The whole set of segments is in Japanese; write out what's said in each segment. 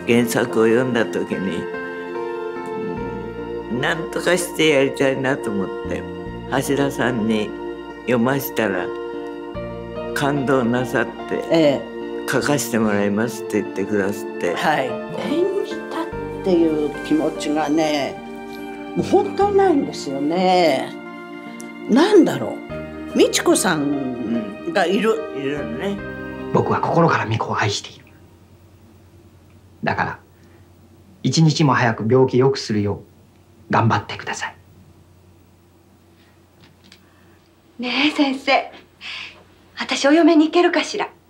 原作を読んだ時に、何とかしてやりたいなと思って橋田さんに読ましたら感動なさって、書かせてもらいますって言ってくださって、 はい、演じたっていう気持ちがね、もう本当にないんですよね。なんだろう、美智子さんがいるね。 僕は心から美子を愛している。だから一日も早く病気良くするよう頑張ってください。 ねえ先生、私お嫁に行けるかしら。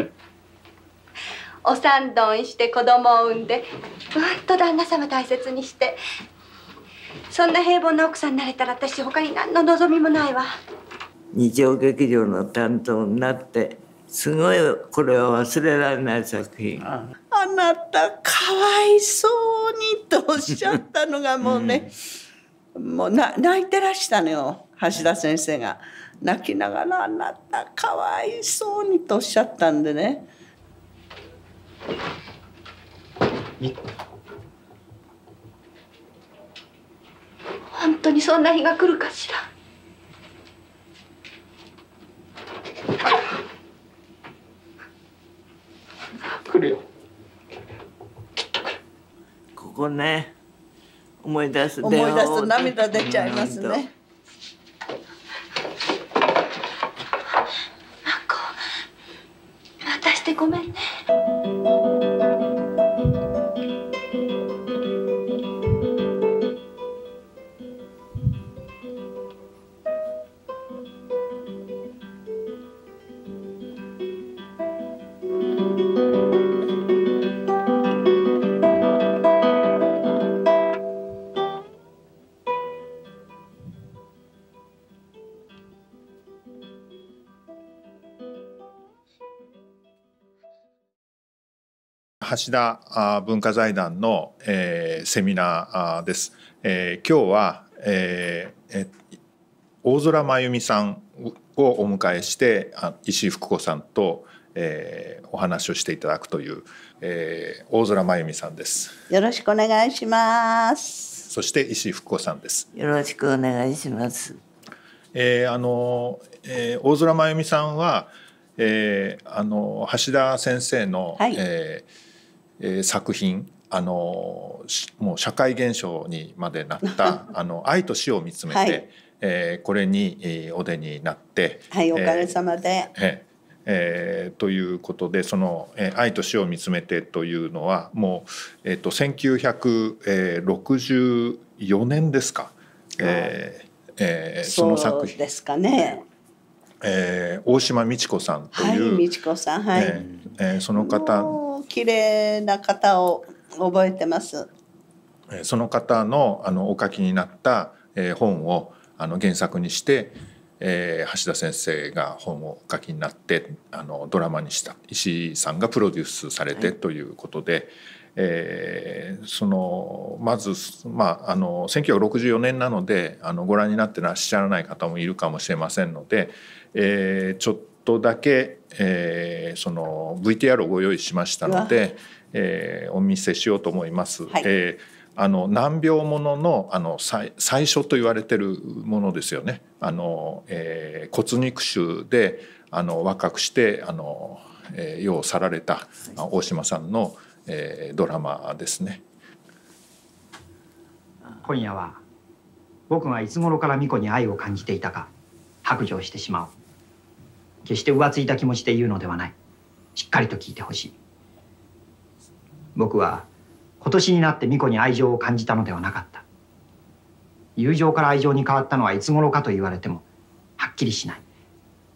お産どんして子供を産んで旦那様大切にして、そんな平凡な奥さんになれたら私他に何の望みもないわ。 日曜劇場の担当になってすごいこれは忘れられない作品。 あなたかわいそうにとおっしゃったのがもうね、もう泣いてらしたのよ、橋田先生が。泣きながら「あなたかわいそうに」とおっしゃったんでね。 本当にそんな日が来るかしら。 来るよ。 ここね、思い出すと涙出ちゃいますね。 渡してごめんね。 橋田文化財団の、セミナーです。今日は、大空真由美さんをお迎えして石井福子さんと、お話をしていただくという、大空真由美さんです。 よろしくお願いします。 そして石井福子さんです。 よろしくお願いします。 大空真由美さんは、橋田先生の、作品もう社会現象にまでなった愛と死を見つめて、これにお出になって、 おかげさまで。 ということで、その「愛と死を見つめて」というのはもう、1964年ですか、その作品ですかね。 大島美智子さんという、 美智子さん、 その方、 綺麗な方を覚えてます。 その方のお書きになった、本を原作にして、橋田先生が本をお書きになってドラマにした、石井さんがプロデュースされてということで、まず、1964年なのでご覧になってらっしゃらない方もいるかもしれませんので、ちょっとだけ、その VTR をご用意しましたので、お見せしようと思います。難病ものの最初と言われてるものですよね。骨肉腫で若くして世を去られた大島さんの、ドラマですね。 今夜は僕がいつ頃から美子に愛を感じていたか白状してしまう。決して浮ついた気持ちで言うのではない。しっかりと聞いてほしい。僕は今年になって美子に愛情を感じたのではなかった。友情から愛情に変わったのはいつ頃かと言われてもはっきりしない。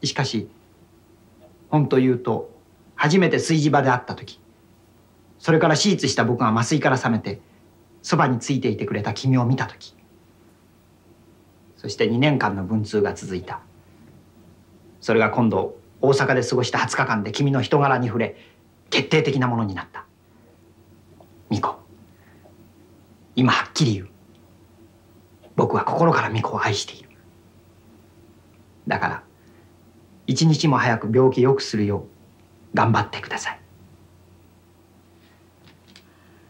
しかし本と言うと初めて炊事場で会った時、それから手術した僕が麻酔から覚めてそばについていてくれた君を見た時、そして2年間の文通が続いた。それが今度大阪で過ごした20日間で君の人柄に触れ決定的なものになった。美子、今はっきり言う。僕は心から美子を愛している。だから一日も早く病気良くするよう頑張ってください。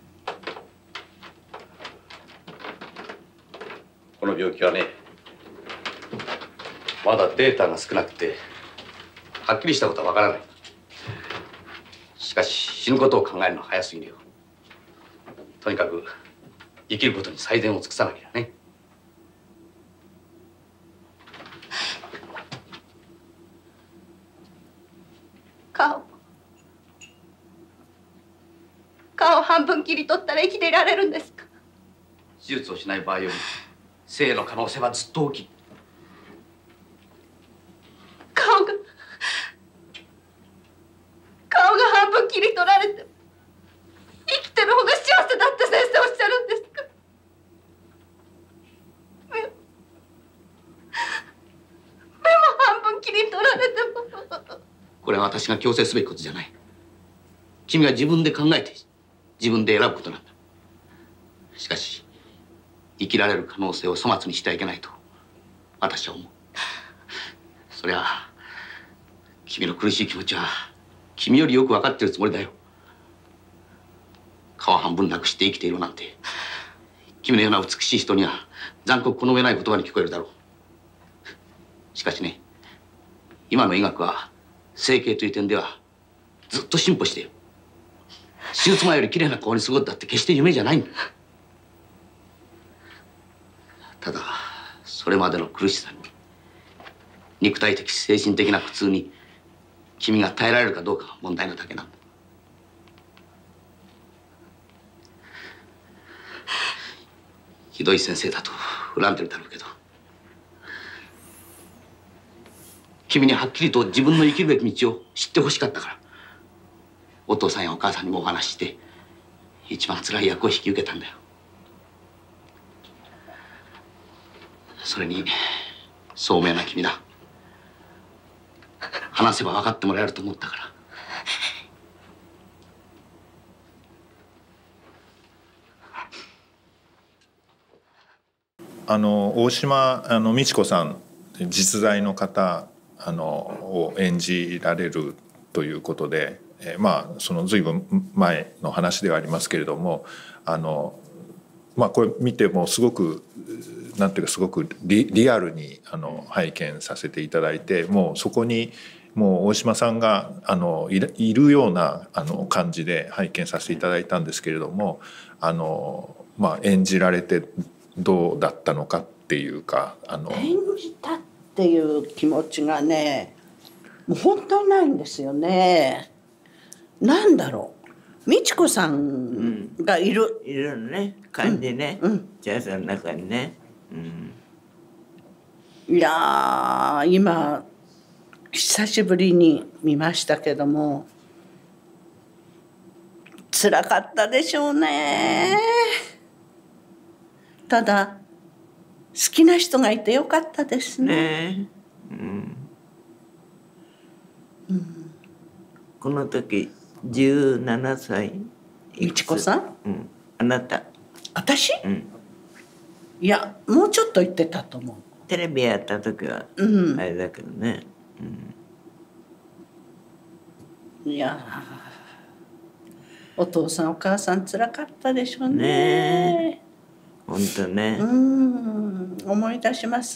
この病気はね、まだデータが少なくてはっきりしたことはわからない。しかし死ぬことを考えるのは早すぎるよ。とにかく生きることに最善を尽くさなきゃね。 顔を半分切り取ったら生きていられるんですか？ 手術をしない場合より生の可能性はずっと大きい。 顔が半分切り取られて生きてる方が幸せだって先生おっしゃるんですか？目も半分切り取られても。 これは私が強制すべきことじゃない。君が自分で考えて自分で選ぶことなんだ。しかし生きられる可能性を粗末にしてはいけないと私は思う。そりゃ君の苦しい気持ちは君よりよく分かってるつもりだよ。顔半分なくして生きているなんて君のような美しい人には残酷この上ない言葉に聞こえるだろう。しかしね、今の医学は整形という点ではずっと進歩している。手術前より綺麗な顔にすることだって決して夢じゃないんだ。ただそれまでの苦しさに、肉体的精神的な苦痛に君が耐えられるかどうかが問題なだけなんだ。ひどい先生だと恨んでるだろうけど、君にはっきりと自分の生きるべき道を知ってほしかったから、お父さんやお母さんにもお話しして一番辛い役を引き受けたんだよ。それに聡明な君だ。話せば分かってもらえると思ったから。 大島美智子さん、実在の方を演じられるということで、その随分前の話ではありますけれども、これ見てもすごくなんていうか、すごくリアルに拝見させていただいて、もうそこにもう大島さんがいるような感じで拝見させていただいたんですけれども、演じられてどうだったのかっていうか、 演じたっていう気持ちがね、もう本当にないんですよね。なんだろう、美智子さんがいる、 いるのね、感じね、ジャズの中にね。 いや今久しぶりに見ましたけども、辛かったでしょうね。ただ好きな人がいてよかったですね。 この時17歳。 美智子さん？ あなた。 私？いや、もうちょっと言ってたと思う。 テレビやった時はあれだけどね。 いや、お父さんお母さん辛かったでしょうね。 本当ね。 思い出します。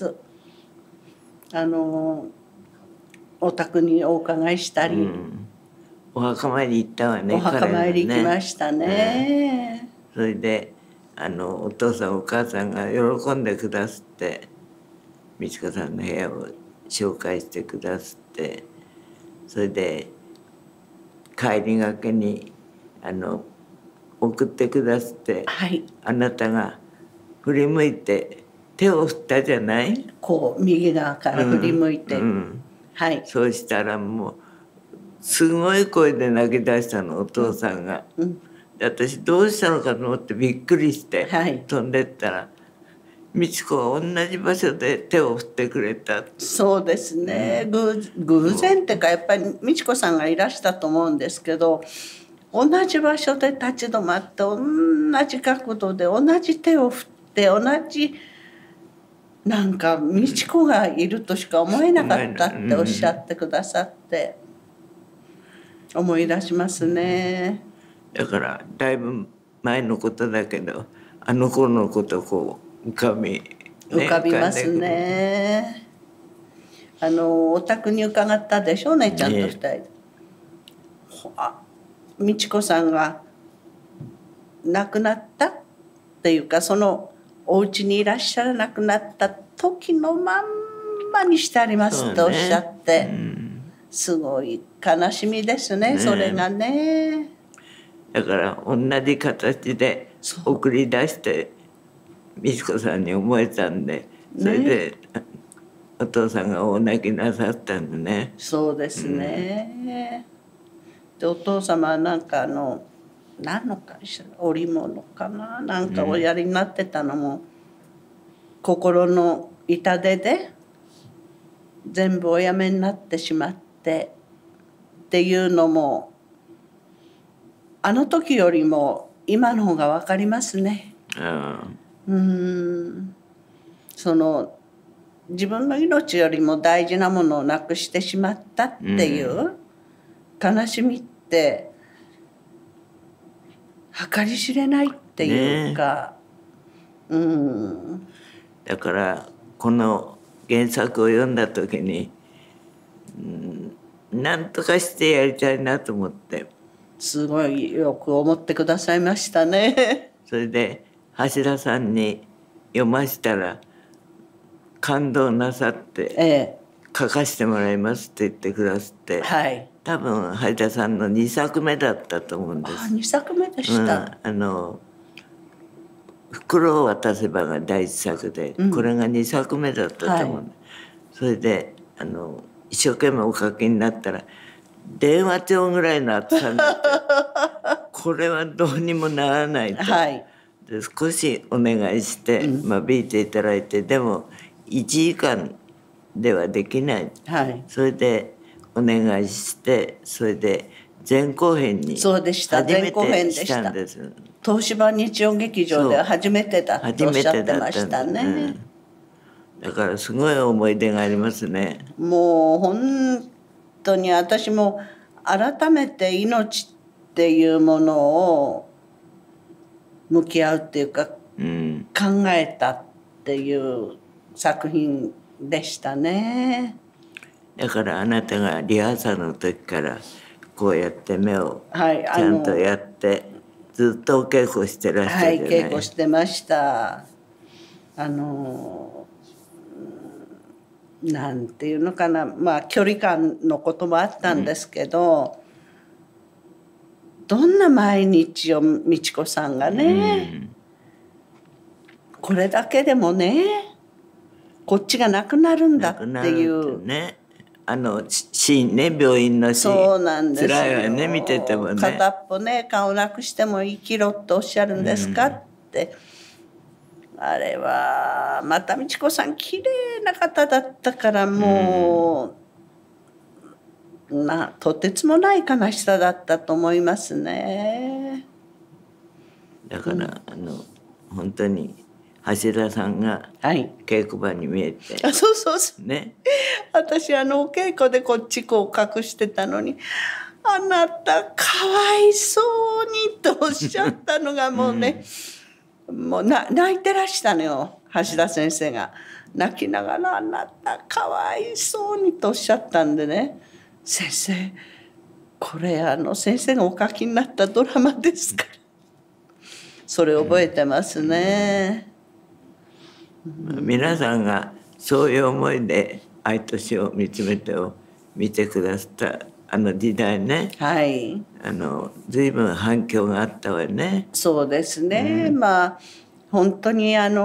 お宅にお伺いしたり、 お墓参り行ったわね。 お墓参り行きましたね。 それでお父さんお母さんが喜んでくだすって、美智子さんの部屋を紹介してくだすって、それで帰りがけに送ってくだすって、あなたが振り向いて手を振ったじゃない？こう右側から振り向いて、 そうしたらもうすごい声で泣き出したの、お父さんが。私どうしたのかと思ってびっくりして飛んでったら、美智子が同じ場所で手を振ってくれた。 そうですね、偶然っていうか、やっぱり美智子さんがいらしたと思うんですけど、同じ場所で立ち止まって同じ角度で同じ手を振って同じ、なんか美智子がいるとしか思えなかったっておっしゃってくださって、思い出しますね。 だからだいぶ前のことだけど、あの頃のことをこう浮かび浮かびますね。お宅に伺ったでしょうね、ちゃんと2人で。美智子さんが亡くなったっていうか、そのお家にいらっしゃらなくなった時のまんまにしてありますっておっしゃって、すごい悲しみですね、それがね。 だから同じ形で送り出して美智子さんに思えたんで、それでお父さんが大泣きなさったんでね。 そうですね。でお父様はなんか何の会社、織物かな、なんかおやりになってたのも、心の痛手で全部おやめになってしまってっていうのも、あの時よりも今の方が分かりますね。その自分の命よりも大事なものをなくしてしまったっていう悲しみって計り知れないっていうか、 だからこの原作を読んだ時に、何とかしてやりたいなと思って、 すごいよく思ってくださいましたね。 それで橋田さんに読ましたら感動なさって、書かせてもらいますって言ってくださって、多分橋田さんの2作目だったと思うんです。 2作目でした。 袋を渡せばが第1作で、これが2作目だったと思うんです。それで一生懸命お書きになったら電話帳ぐらいの厚さになってこれはどうにもならないと、で少しお願いして間引いていただいて、でも1時間ではできない、それでお願いして、それで前後編に初めてしたんです。 東芝日曜劇場では初めてだとおっしゃってましたね。 だからすごい思い出がありますね。 もう本当に私も改めて命っていうものを向き合うっていうか、考えたっていう作品でしたね。 だからあなたがリハーサルの時からこうやって目をちゃんとやって、ずっとお稽古してらっしゃるじゃない。 稽古してました。なんていうのかな、距離感のこともあったんですけど、どんな毎日を美智子さんがね、これだけでもね、こっちがなくなるんだっていうね、シーンね、病院のシーン。 そうなんですよ。 辛いわね、見ててもね。 片っぽね、顔なくしても生きろっておっしゃるんですかって。あれはまた美智子さん綺麗な方だったから、もう、とてつもない悲しさだったと思いますね。 だから、本当に橋田さんが稽古場に見えて、 そうそうそうね、 私お稽古でこっちこう隠してたのに、あなたかわいそうにとおっしゃったのがもうね、もう泣いてらしたのよ、橋田先生が。泣きながら「あなたかわいそうに」とおっしゃったんでね、先生これ先生がお書きになったドラマですから、それ覚えてますね。 皆さんがそういう思いで「愛と死を見つめて」を見てくださった時代ね、随分反響があったわよね。 そうですね、本当にな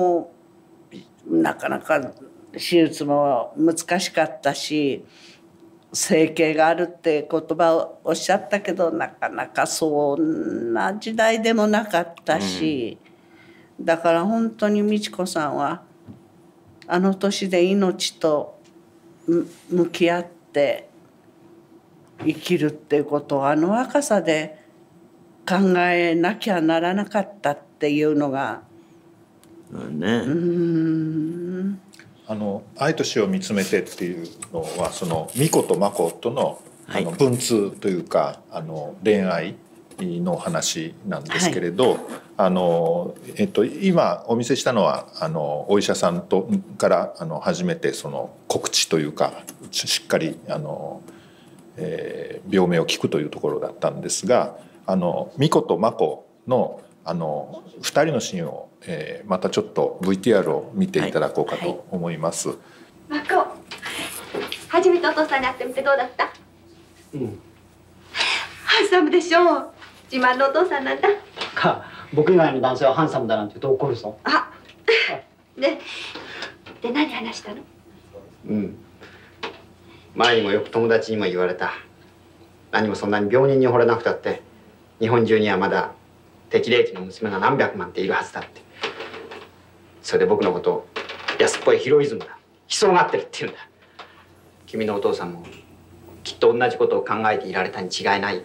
かなか手術も難しかったし、整形があるって言葉をおっしゃったけど、なかなかそんな時代でもなかったし、だから本当に美智子さんはあの年で命と向き合って生きるっていうことを若さで考えなきゃならなかったっていうのが、 愛と死を見つめてっていうのは、その巫女と真子との文通というか恋愛の話なんですけれど、今お見せしたのはお医者さんから初めてその告知というかしっかり病名を聞くというところだったんですが、巫女と眞子の2人のシーンを、またちょっと VTR を見ていただこうかと思います。 眞子、初めてお父さんに会ってみてどうだった？ハンサムでしょう。自慢のお父さんなんだ。 僕以外の男性はハンサムだなんて言うと怒るぞ。 で何話したの？ 前にもよく友達にも言われた。何もそんなに病人に惚れなくたって日本中にはまだ適齢期の娘が何百万っているはずだって。それで僕のことを安っぽいヒロイズムだ、悲壮がってるって言うんだ。君のお父さんもきっと同じことを考えていられたに違いないよ。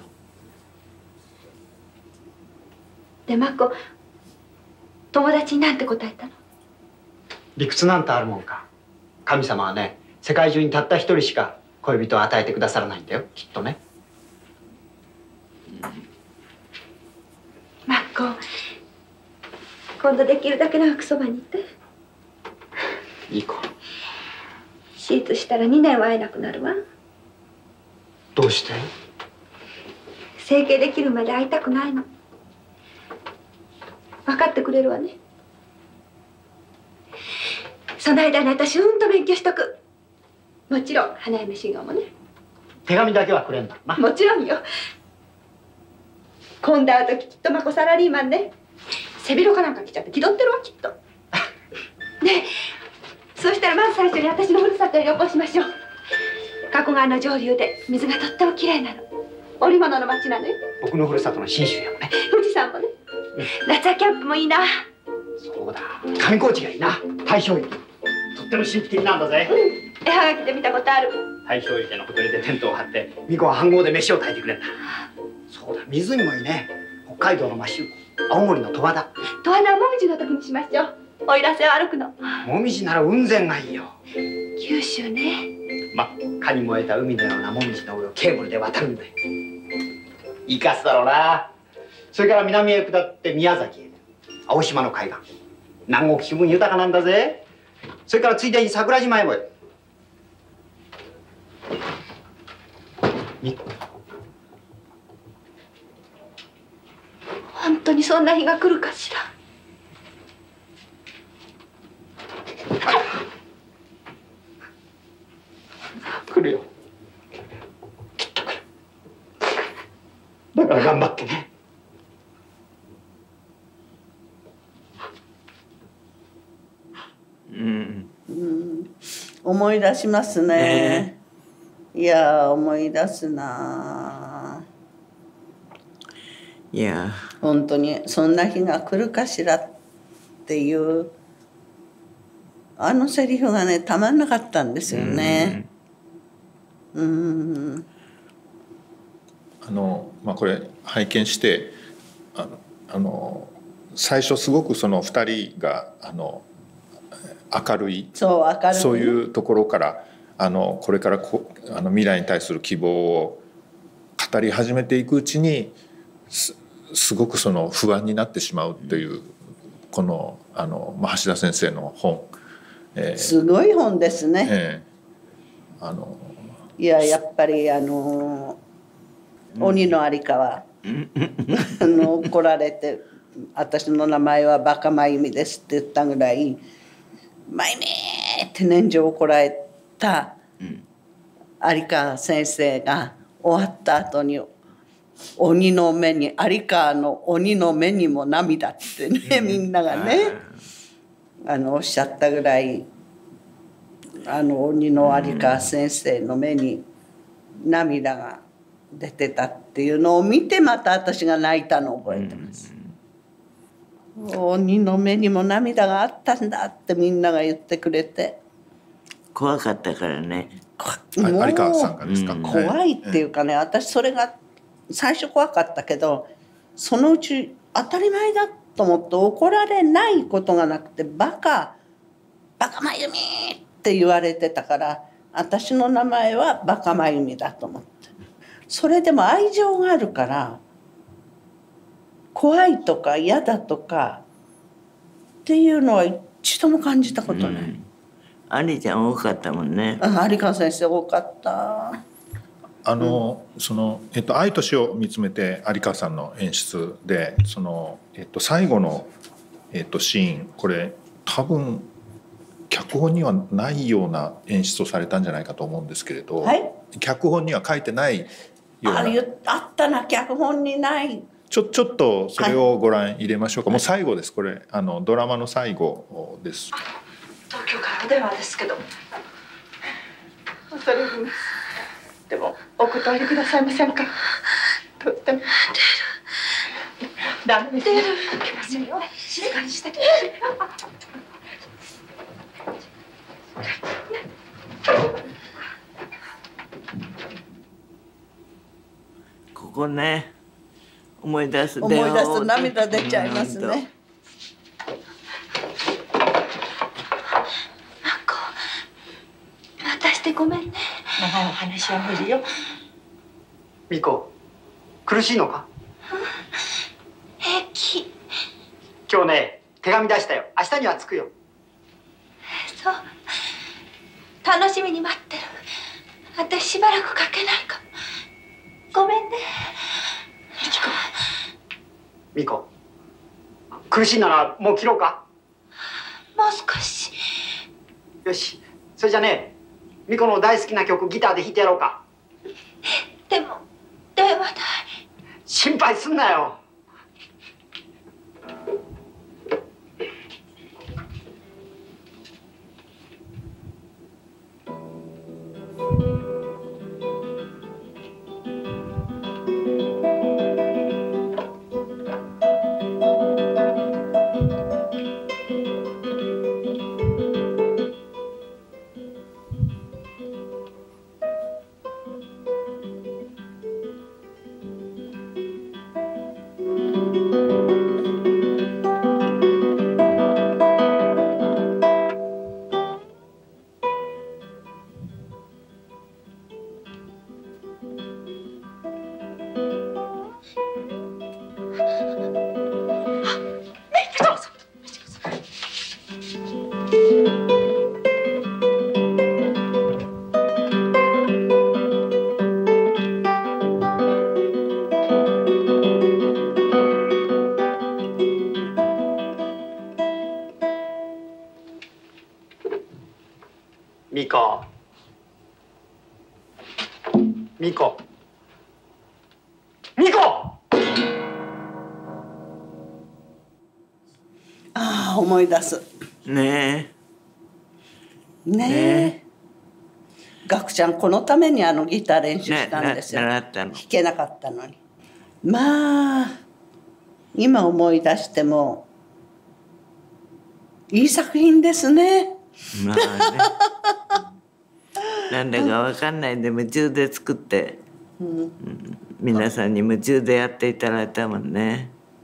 で眞子、友達になんて答えたの？ 理屈なんてあるもんか。神様はね、世界中にたった一人しか恋人を与えてくださらないんだよ、きっとね。 眞子、今度できるだけ長くそばにいて。 いい子。 手術したら2年は会えなくなるわ。 どうして？ 整形できるまで会いたくないの。分かってくれるわね。その間に私と勉強しとく。もちろん花嫁修行もね。 手紙だけはくれんだな。 もちろんよ。今度会う時きっと眞子サラリーマンね。背広かなんか着ちゃって気取ってるわきっと。ねえ、そうしたらまず最初に私のふるさとへ旅行しましょう。加古川の上流で水がとってもきれいなの。織物の町なのよ。 僕のふるさとの信州やもね。 富士山もね。夏はキャンプもいいな。 そうだ、上高地がいいな。大正池、とっても神秘的なんだぜ。 絵はがきで見たことある。 大正池のほとりでテントを張って巫女は飯盒で飯を炊いてくれんだ。そうだ、湖もいいね。北海道の真周湖、青森の十和田。 十和田はもみじの時にしましょう。奥入瀬を歩くの。 もみじなら雲仙がいいよ。 九州ね。 真っ赤に燃えた海のようなもみじの上をケーブルで渡るんだよ。いいかすだろうな。それから南へ下って宮崎へ、青島の海岸、南国気分豊かなんだぜ。それからついでに桜島へも。 本当にそんな日が来るかしら。 来るよ。きっと来る。だから頑張ってね。 思い出しますね。いや思い出すな。 いや本当にそんな日が来るかしらっていうあのセリフがねたまんなかったんですよね。 これ拝見して最初すごくその2人が明るい、そういうところからこれから未来に対する希望を語り始めていくうちにすごくその不安になってしまうっていうこの橋田先生の本、 すごい本ですね。いややっぱり鬼の有川来られて「私の名前はバカ真由美です」って言ったぐらい「真由美!」って年中怒られた有川先生が終わった後に鬼の目に有川の鬼の目にも涙ってねみんながねおっしゃったぐらい鬼の有川先生の目に涙が出てたっていうのを見てまた私が泣いたのを覚えてます。鬼の目にも涙があったんだってみんなが言ってくれて怖かったからね。 有川さんがですか。 怖いっていうかね、私それが最初怖かったけどそのうち当たり前だと思って怒られないことがなくてバカ真由美って言われてたから私の名前はバカ真由美だと思って、それでも愛情があるから怖いとか嫌だとかっていうのは一度も感じたことない。 有ちゃん多かったもんね。 有川先生多かった。 愛と死を見つめて有川さんの演出で最後の、シーン、これ多分脚本にはないような演出をされたんじゃないかと思うんですけれど、はい、脚本には書いてないような。 あったな、脚本にない。 ちょっとそれをご覧入れましょうか。もう最後です、これドラマの最後です。 東京からお電話ですけど、恐れ入ります。でもお断りくださいませんか。とってもダメです。出る。来ませんよ。静かにして。 ここね、思い出すと涙出ちゃいますね。 ごめんね。長いお話は無理よ。 美子、苦しいのか？ 平気。 今日ね、手紙出したよ。明日には着くよ。 そう。楽しみに待ってる。私しばらく書けないかも。ごめんね。 美子、苦しいならもう切ろうか？ もう少し。 よし、それじゃね。美子の大好きな曲ギターで弾いてやろうか。 でも電話代。 心配すんなよ。美子、美子、美子。 ああ、思い出す。 ねえ。ねえ。ガクちゃんこのためにギター練習したんですよ。 習ったの。 弾けなかったのに。まあ今思い出してもいい作品ですね。 まあね。なんだかわかんないで夢中で作って、皆さんに夢中でやっていただいたもんね。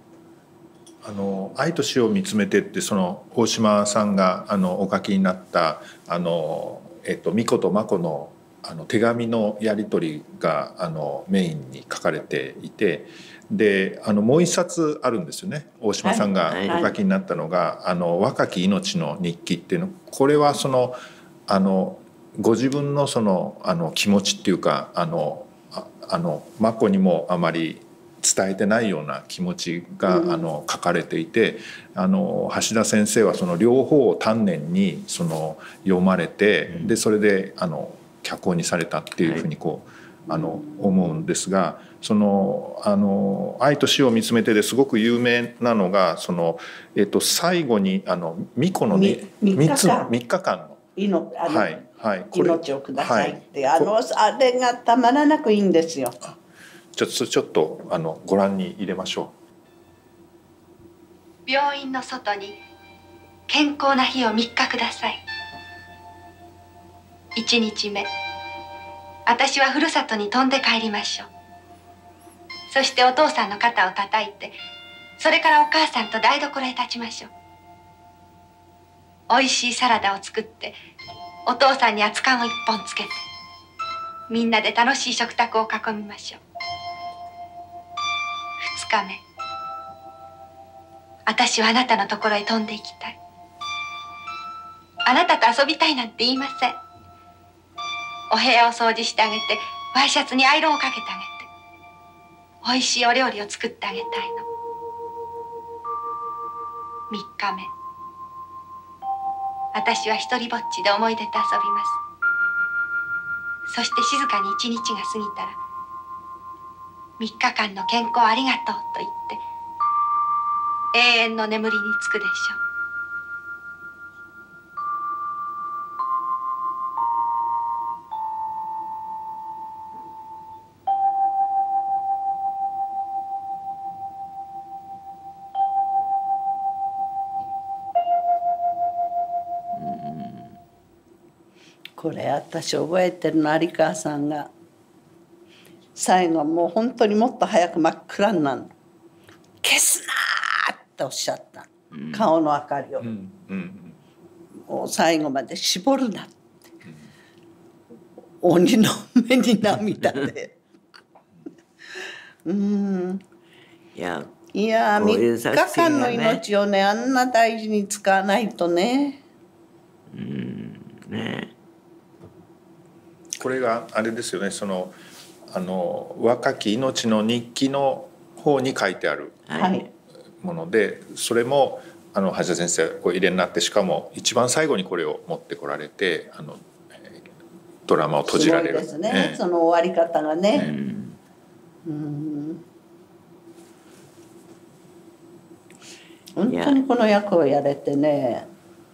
愛と死を見つめてって大島さんがお書きになった美子と眞子の手紙のやり取りがメインに書かれていて、でもう一冊あるんですよね。大島さんがお書きになったのが「若き命の日記」っていうの。これはご自分の気持ちっていうか眞子にもあまり伝えてないような気持ちが書かれていて、橋田先生はその両方を丹念に読まれて、でそれで脚本にされたっていうふうに思うんですが、愛と死を見つめてですごく有名なのが最後に巫女の3日間の命をくださいって、あれがたまらなくいいんですよ。 ちょっとご覧に入れましょう。病院の外に健康な日を3日ください。1日目、私はふるさとに飛んで帰りましょう。そしてお父さんの肩を叩いて、それからお母さんと台所へ立ちましょう。おいしいサラダを作って、お父さんに熱燗を1本つけて、みんなで楽しい食卓を囲みましょう。2日目、 私はあなたのところへ飛んでいきたい。あなたと遊びたいなんて言いません。お部屋を掃除してあげて、ワイシャツにアイロンをかけてあげて、おいしいお料理を作ってあげたいの。3日目、私は一人ぼっちで思い出と遊びます。そして静かに1日が過ぎたら、3日間の健康ありがとうと言って永遠の眠りにつくでしょう。 これ私覚えてるの、有川さんが最後もう本当にもっと早く真っ暗になるの。消すなーっておっしゃった、顔の明かりを、もう最後まで絞るなって、鬼の目に涙でいや3日間の命をね、あんな大事に使わないとね。 これがあれですよね、その若き命の日記の方に書いてあるもので、それも橋田先生お入れになって、しかも一番最後にこれを持ってこられてドラマを閉じられる。 すごいですね、その終わり方がね。本当にこの役をやれてね、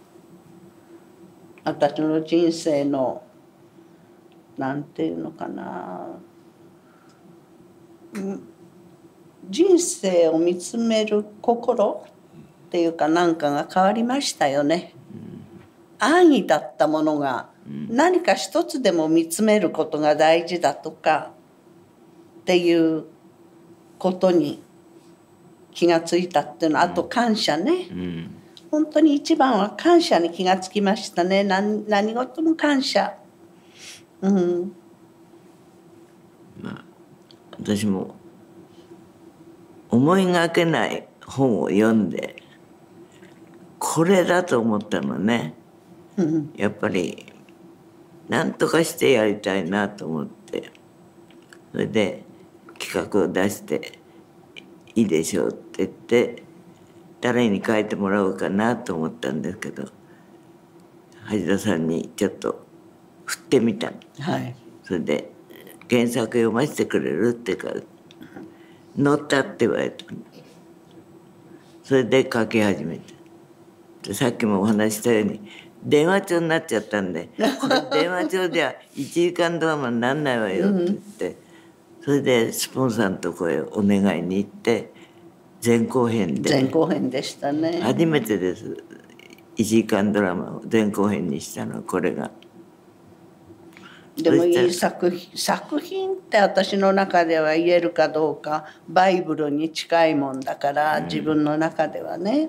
私の人生のなんていうのかな、人生を見つめる心っていうかなんかが変わりましたよね。安易だったものが何か一つでも見つめることが大事だとかっていうことに気がついたっていうのは、あと感謝ね、本当に一番は感謝に気がつきましたね。何事も感謝。 私も思いがけない本を読んでこれだと思ったのね。やっぱり何とかしてやりたいなと思って、それで企画を出していいでしょうって言って誰に書いてもらおうかなと思ったんですけど、橋田さんにちょっと振ってみたの。それで原作読ませてくれるって言うから乗ったって言われたの。それで書き始めて、でさっきもお話したように電話帳になっちゃったんで電話帳じゃ1時間ドラマになんないわよって言って、それでスポンサーのとこへお願いに行って前後編で、 前後編でしたね。 初めてです。1時間ドラマを前後編にしたのはこれが。 でもいい作品って私の中では言えるかどうか、バイブルに近いもんだから、自分の中ではね、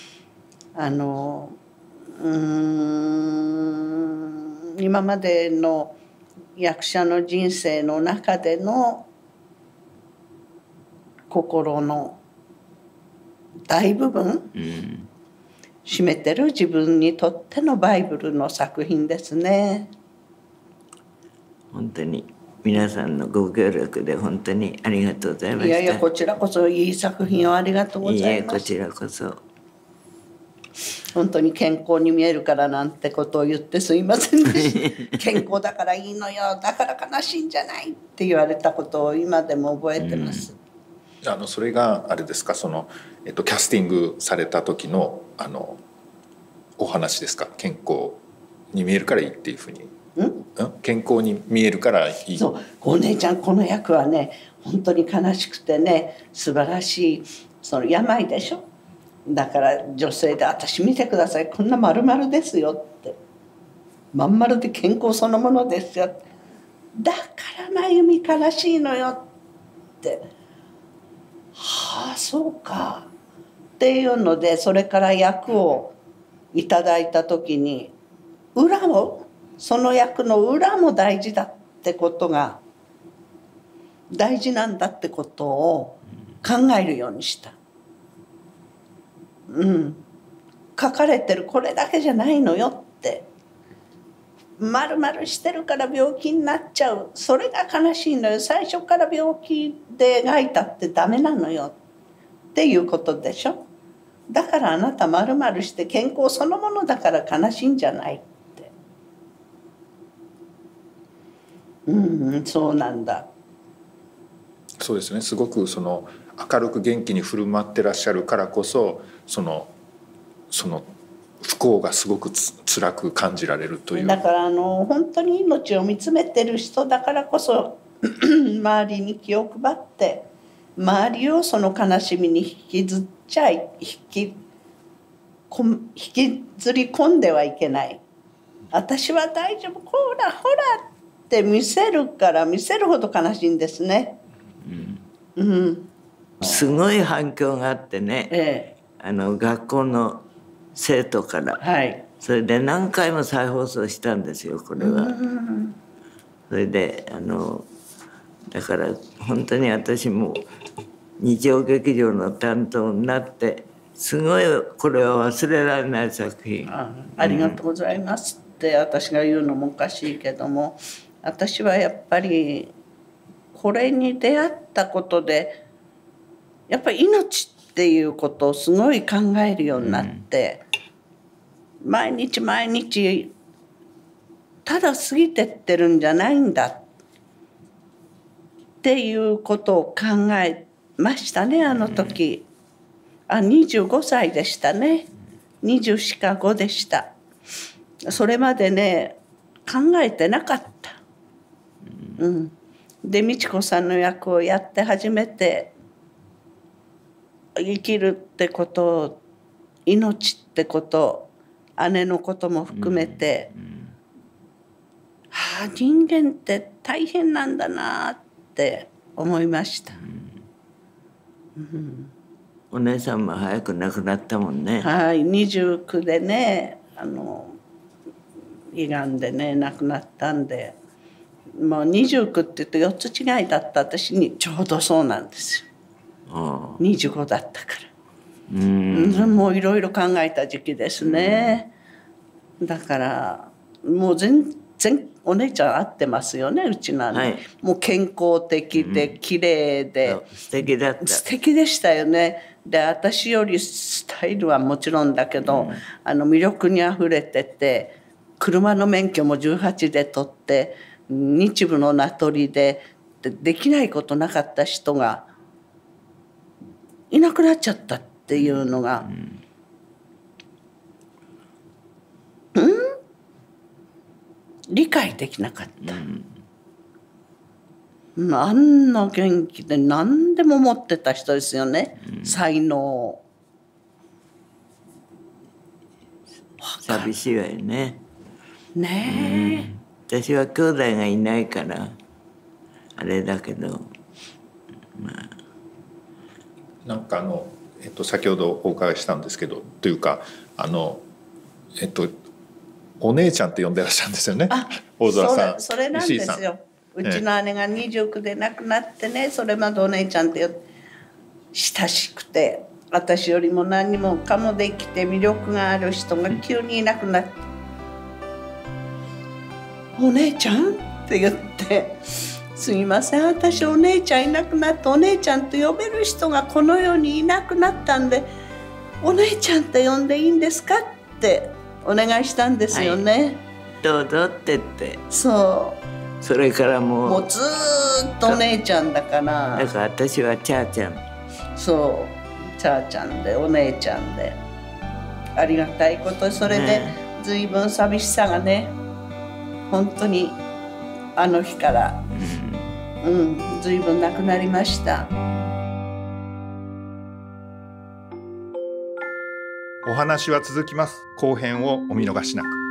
今までの役者の人生の中での心の大部分、占めてる自分にとってのバイブルの作品ですね。 本当に皆さんのご協力で本当にありがとうございました。 いやこちらこそいい作品をありがとうございます。 こちらこそ。 本当に健康に見えるからなんてことを言ってすいませんでした健康だからいいのよ、だから悲しいんじゃないって言われたことを今でも覚えてます。 それがあれですか、その、キャスティングされた時のお話ですか。健康に見えるからいいっていうふうに。健康に見えるからいい。 そう、お姉ちゃんこの役はね本当に悲しくてね、素晴らしいその病でしょ。だから女性で私見てください、こんな丸々ですよって、まん丸で健康そのものですよ、だから真由美悲しいのよって、はあそうかっていうので、それから役をいただいた時に裏もその役の裏も大事だってことが、大事なんだってことを考えるようにした。 書かれてるこれだけじゃないのよって。丸々してるから病気になっちゃう、それが悲しいのよ。最初から病気で描いたってダメなのよっていうことでしょ。だからあなた丸々して健康そのものだから悲しいんじゃないって。そうなんだ。 そうですね。すごくその明るく元気に振る舞ってらっしゃるからこそその不幸がすごく辛く感じられるという。 だから本当に命を見つめてる人だからこそ周りに気を配って周りをその悲しみに引きずり込んではいけない。私は大丈夫、ほらほらって見せるから見せるほど悲しいんですね。 すごい反響があってね、学校の生徒から、それで何回も再放送したんですよこれは。それでだから本当に私も日曜劇場の担当になってすごいこれは忘れられない作品。 ありがとうございますって私が言うのもおかしいけども、私はやっぱりこれに出会ったことでやっぱり命っていうことをすごい考えるようになって、毎日毎日ただ過ぎてってるんじゃないんだっていうことを考えましたね。あの時25歳でしたね。24か5でした。それまでね考えてなかった。で美智子さんの役をやって初めて生きるってこと、命ってこと、姉のことも含めて、人間って大変なんだなって思いました。 お姉さんも早く亡くなったもんね。 29でね胃がんでね亡くなったんで、もう29って言うと4つ違いだった私にちょうどそうなんですよ。25だったから。もういろいろ考えた時期ですね。だからもう全然お姉ちゃん合ってますよねうちなんで、もう健康的で綺麗で、 素敵だった。 素敵でしたよね。で私よりスタイルはもちろんだけど、魅力にあふれてて、車の免許も18で取って日舞の名取でできないことなかった人がいなくなっちゃったっていうのが、理解できなかった。あんな元気で何でも持ってた人ですよね、才能。 寂しいわよね。 ねえ、私は兄弟がいないからあれだけど、 なんか先ほどお伺いしたんですけど、というかお姉ちゃんって呼んでらっしゃるんですよね。大空さん。 それなんですよ。うちの姉が29で亡くなってね、それまでお姉ちゃんって親しくて、私よりも何もかもできて魅力がある人が急にいなくなって、お姉ちゃんって言って、すみません私お姉ちゃんいなくなって、お姉ちゃんと呼べる人がこの世にいなくなったんで、お姉ちゃんって呼んでいいんですかってお願いしたんですよね。 どうぞって言って。 それからもうずーっとお姉ちゃんだから。 だから私はチャーちゃん。 そうチャーちゃんでお姉ちゃんで、ありがたいこと。それで随分寂しさがね、本当にあの日から随分なくなりました。 お話は続きます。後編をお見逃しなく。